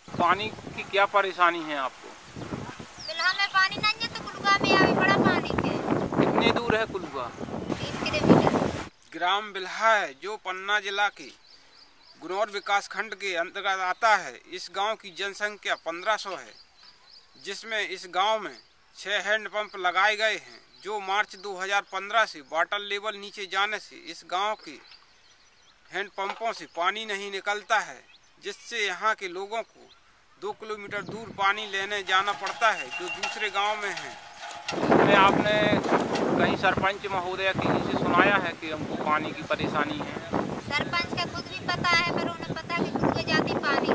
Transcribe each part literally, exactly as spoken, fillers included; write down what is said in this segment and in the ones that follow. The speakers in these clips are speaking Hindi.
पानी की क्या परेशानी है आपको? बिल्हा में पानी नहीं है तो कुलगा में अभी बड़ा पानी है। कितने दूर है कुलगा? तीन किलोमीटर। ग्राम बिल्हा है जो पन्ना जिला के गुनौर विकास खंड के अंतर्गत आता है। इस गांव की जनसंख्या पंद्रह सौ है, जिसमें इस गांव में छह हैंडपंप लगाए गए हैं, जो मार्च दो हज़ार पंद्रह से वाटर लेवल नीचे जाने से इस गांव के हैंडपंपों से पानी नहीं निकलता है, जिससे यहां के लोगों को दो किलोमीटर दूर पानी लेने जाना पड़ता है, जो दूसरे गांव में है। इसमें आपने कहीं सरपंच महोदय किसी से सुनाया है कि हमको पानी की परेशानी है? सरपंच का खुद भी पता है, पर उन्हें पता कि कुलगे जाती पानी,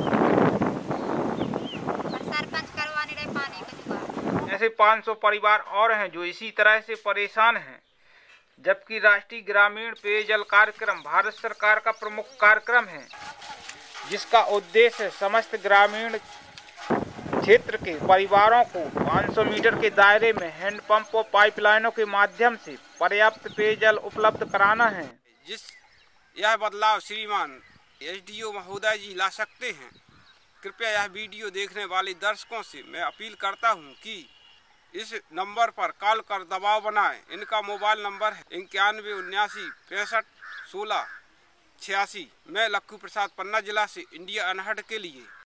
पर सरपंच करवा नहीं रहे पानी का जुगाड़। ऐसे पाँच सौ परिवार और हैं जो इसी तरह से परेशान हैं, जबकि राष्ट्रीय ग्रामीण पेयजल कार्यक्रम भारत सरकार का प्रमुख कार्यक्रम है, जिसका उद्देश्य समस्त ग्रामीण क्षेत्र के परिवारों को पाँच सौ मीटर के दायरे में हैंडपंप और पाइपलाइनों के माध्यम से पर्याप्त पेयजल उपलब्ध कराना है। जिस यह बदलाव श्रीमान एसडीओ महोदय जी ला सकते हैं। कृपया यह वीडियो देखने वाले दर्शकों से मैं अपील करता हूं कि इस नंबर पर कॉल कर दबाव बनाएं। इनका मोबाइल नंबर है इक्यानवे उन्यासी पैंसठ सोलह छियासी। मैं लक्खू प्रसाद पन्ना जिला से इंडिया अनहर्ड के लिए।